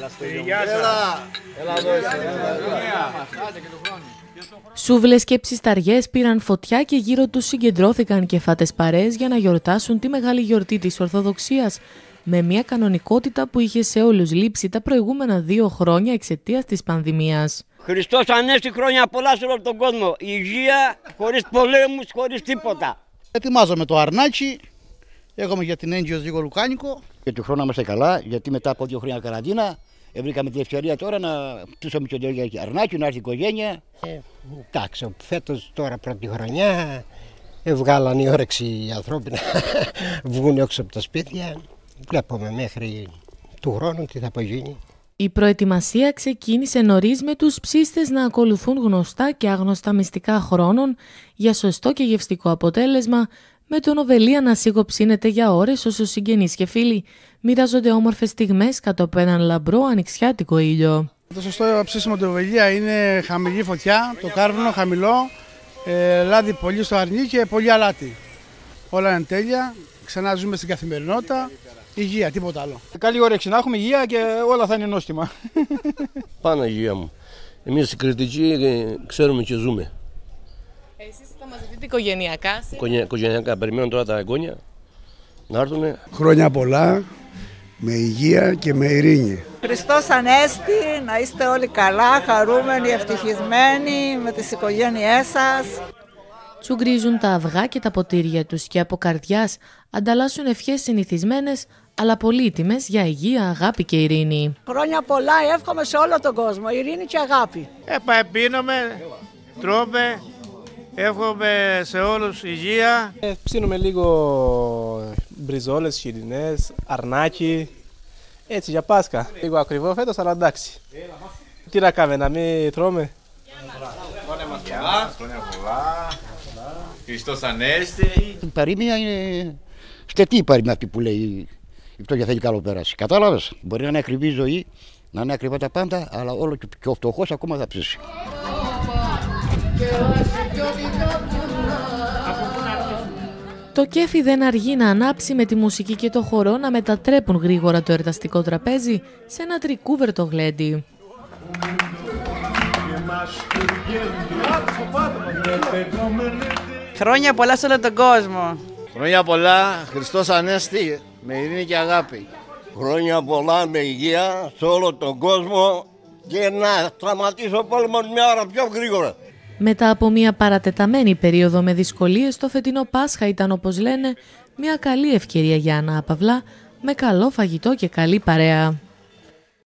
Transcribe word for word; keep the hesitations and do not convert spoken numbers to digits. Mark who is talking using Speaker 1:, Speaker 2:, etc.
Speaker 1: Σούβλες και ψισταριές πήραν φωτιά και γύρω τους συγκεντρώθηκαν κεφάτες παρέες για να γιορτάσουν τη μεγάλη γιορτή της Ορθοδοξίας, με μια κανονικότητα που είχε σε όλους λείψει τα προηγούμενα δύο χρόνια εξαιτίας της πανδημίας.
Speaker 2: Χριστός Ανέστη, χρόνια πολλά σε όλο τον κόσμο. Υγεία, χωρίς πολέμους, χωρίς τίποτα.
Speaker 3: Ετοιμάζομαι το αρνάκι, έχουμε για την Έγκυος λίγο λουκάνικο.
Speaker 4: Και του χρόνου είμαστε καλά, γιατί μετά από δύο χρόνια καραντίνα βρήκαμε την ευκαιρία τώρα να πτούσαμε και το αρνάκι, να έρθει η οικογένεια.
Speaker 5: Ε, εντάξει, φέτος τώρα πρώτη χρονιά βγάλαν η όρεξη οι ανθρώποι να βγουν έξω από τα σπίτια. Βλέπουμε μέχρι του χρόνου τι θα απογίνει.
Speaker 1: Η προετοιμασία ξεκίνησε νωρίς με τους ψίστες να ακολουθούν γνωστά και άγνωστα μυστικά χρόνων για σωστό και γευστικό αποτέλεσμα, με τον Οβελία να σιγοψύνεται για ώρες όσο συγγενείς και φίλοι μοιράζονται όμορφες στιγμές κάτω από έναν λαμπρό ανοιξιάτικο ήλιο.
Speaker 3: Το σωστό ψήσιμο του Οβελία είναι χαμηλή φωτιά, το κάρβουνο χαμηλό, ε, λάδι πολύ στο αρνί και πολύ αλάτι. Όλα είναι τέλεια, ξανά ζούμε στην καθημερινότητα, υγεία, τίποτα άλλο.
Speaker 6: Καλή όρεξη να έχουμε, υγεία και όλα θα είναι νόστιμα.
Speaker 7: Πάνω υγεία μου. Εμείς οι κριτικοί ξέρουμε και ζούμε.
Speaker 1: Εσείς θα μαζευτείτε οικογενειακά.
Speaker 7: Οικογενειακά, περιμένουν τώρα τα εγγόνια να έρθουν.
Speaker 8: Χρόνια πολλά, με υγεία και με ειρήνη.
Speaker 9: Χριστός Ανέστη, να είστε όλοι καλά, χαρούμενοι, ευτυχισμένοι με τις οικογένειές σας.
Speaker 1: Τσουγκρίζουν τα αυγά και τα ποτήρια τους και από καρδιάς ανταλλάσσουν ευχές συνηθισμένες αλλά πολύτιμες για υγεία, αγάπη και ειρήνη.
Speaker 9: Χρόνια πολλά εύχομαι σε όλο τον κόσμο, ειρήνη και αγάπη.
Speaker 10: Ε, πίνουμε, τρώμε, εύχομαι σε όλους υγεία.
Speaker 11: Ε, ψήνουμε λίγο μπριζόλες, χοιρινές, αρνάκι, έτσι για Πάσχα. Λίγο ακριβό φέτος, αλλά εντάξει. Τι να κάνουμε, να μην τρώμε.
Speaker 12: Χρόνια πολλά. Χριστός Ανέστη.
Speaker 4: Η παροιμία είναι στετή η παροιμία αυτή που λέει η φτώχεια θέλει καλό πέραση. Κατάλαβες, μπορεί να είναι ακριβή η ζωή, να είναι ακριβά τα πάντα, αλλά όλο και ο φτωχός ακόμα θα ψήσει.
Speaker 1: Το κέφι δεν αργεί να ανάψει, με τη μουσική και το χορό να μετατρέπουν γρήγορα το εορταστικό τραπέζι σε ένα τρικούβερτο γλέντι.
Speaker 9: Χρόνια πολλά σε όλο τον κόσμο.
Speaker 10: Χρόνια πολλά, Χριστός Ανέστη, με ειρήνη και αγάπη.
Speaker 2: Χρόνια πολλά με υγεία σε όλο τον κόσμο και να σταματήσει ο πόλεμος μια ώρα πιο γρήγορα.
Speaker 1: Μετά από μια παρατεταμένη περίοδο με δυσκολίες, το φετινό Πάσχα ήταν, όπως λένε, μια καλή ευκαιρία για ανάπαυλα, με καλό φαγητό και καλή παρέα.